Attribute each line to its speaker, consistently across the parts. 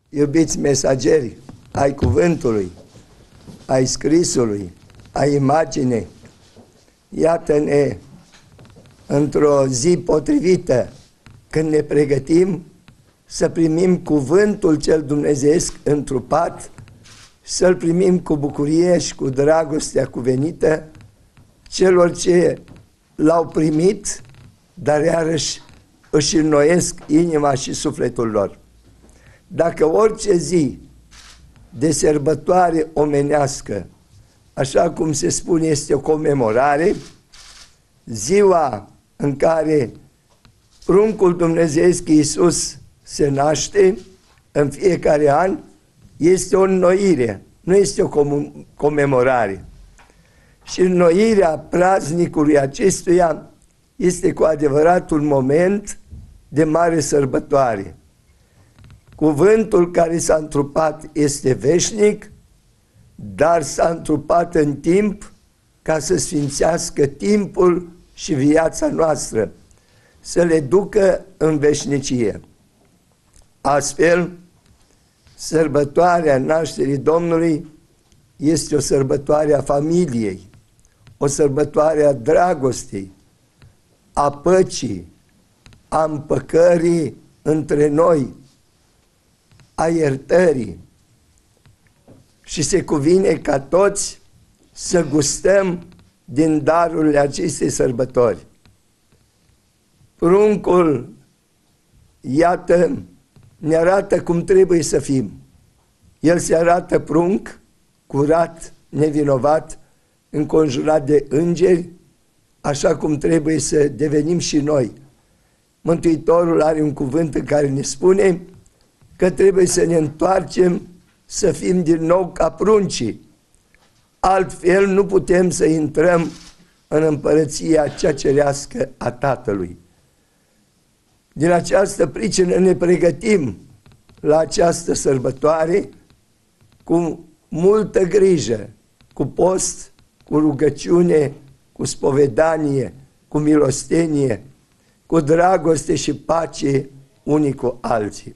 Speaker 1: Iubiți mesageri ai cuvântului, ai scrisului, ai imagine, iată-ne într-o zi potrivită, când ne pregătim să primim cuvântul cel dumnezeiesc întrupat, să-l primim cu bucurie și cu dragostea cuvenită celor ce l-au primit, dar iarăși își înnoiesc inima și sufletul lor. Dacă orice zi de sărbătoare omenească, așa cum se spune, este o comemorare, ziua în care pruncul dumnezeiesc Iisus se naște în fiecare an, este o înnoire, nu este o comemorare. Și înnoirea praznicului acestuia este cu adevărat un moment de mare sărbătoare. Cuvântul care s-a întrupat este veșnic, dar s-a întrupat în timp ca să sfințească timpul și viața noastră, să le ducă în veșnicie. Astfel, sărbătoarea nașterii Domnului este o sărbătoare a familiei, o sărbătoare a dragostei, a păcii, a împăcării între noi, a iertării. Și se cuvine ca toți să gustăm din darurile acestei sărbători. Pruncul, iată, ne arată cum trebuie să fim. El se arată prunc, curat, nevinovat, înconjurat de îngeri, așa cum trebuie să devenim și noi. Mântuitorul are un cuvânt în care ne spune că trebuie să ne întoarcem să fim din nou ca pruncii. Altfel nu putem să intrăm în împărăția cea cerească a Tatălui. Din această pricină ne pregătim la această sărbătoare cu multă grijă, cu post, cu rugăciune, cu spovedanie, cu milostenie, cu dragoste și pace unii cu alții.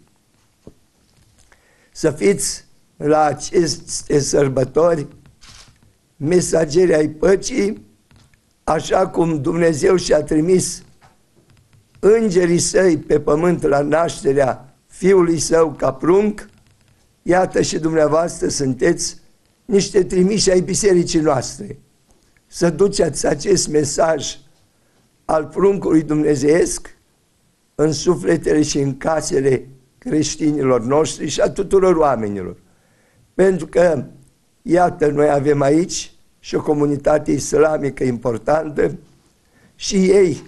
Speaker 1: Să fiți la aceste sărbători mesageri ai păcii, așa cum Dumnezeu și-a trimis îngerii săi pe pământ la nașterea Fiului Său ca prunc, iată și dumneavoastră sunteți niște trimiși ai bisericii noastre. Să duceți acest mesaj al pruncului dumnezeiesc în sufletele și în casele creștinilor noștri și a tuturor oamenilor. Pentru că, iată, noi avem aici și o comunitate islamică importantă și ei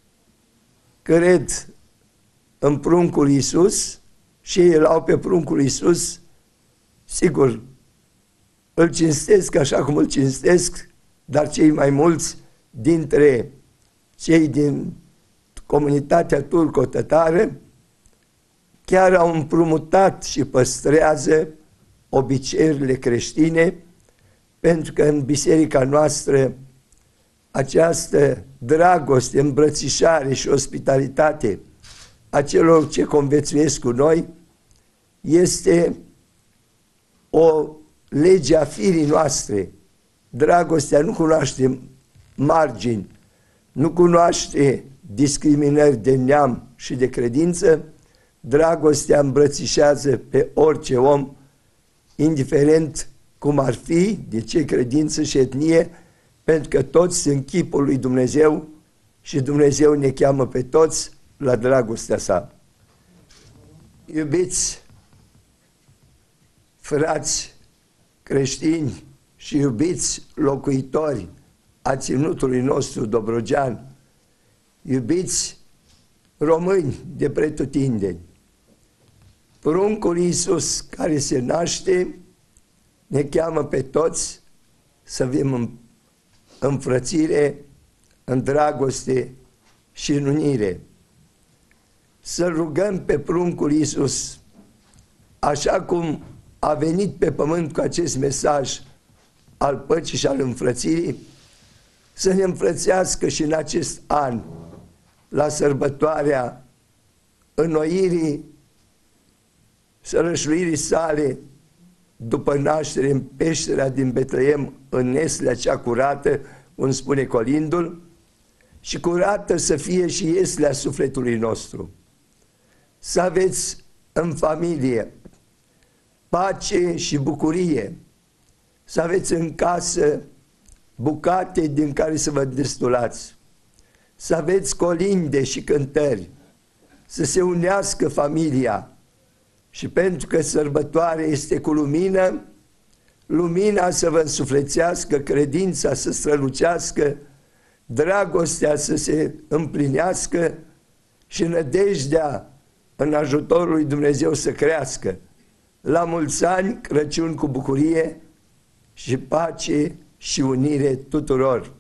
Speaker 1: cred în pruncul Iisus și ei îl au pe pruncul Iisus, sigur, îl cinstesc așa cum îl cinstesc, dar cei mai mulți dintre cei din comunitatea turco-tătară chiar au împrumutat și păstrează obiceiurile creștine, pentru că în biserica noastră această dragoste, îmbrățișare și ospitalitate a celor ce conviețuiesc cu noi este o lege a firii noastre. Dragostea nu cunoaște margini, nu cunoaște discriminări de neam și de credință. Dragostea îmbrățișează pe orice om, indiferent cum ar fi, de ce credință și etnie, pentru că toți sunt chipul lui Dumnezeu și Dumnezeu ne cheamă pe toți la dragostea sa. Iubiți frați creștini și iubiți locuitori a ținutului nostru dobrogean, iubiți români de pretutindeni, pruncul Iisus care se naște ne cheamă pe toți să fim în înfrățire, în dragoste și în unire. Să rugăm pe pruncul Iisus, așa cum a venit pe pământ cu acest mesaj al păcii și al înfrățirii, să ne înfrățească și în acest an, la sărbătoarea înnoirii sărășluirii sale după naștere în peștera din Betleem, în Neslea cea curată, cum spune colindul, și curată să fie și Ieslea sufletului nostru. Să aveți în familie pace și bucurie, să aveți în casă bucate din care să vă destulați, să aveți colinde și cântări, să se unească familia. Și pentru că sărbătoarea este cu lumină, lumina să vă însuflețească, credința să strălucească, dragostea să se împlinească și nădejdea în ajutorul lui Dumnezeu să crească. La mulți ani, Crăciun cu bucurie și pace și unire tuturor!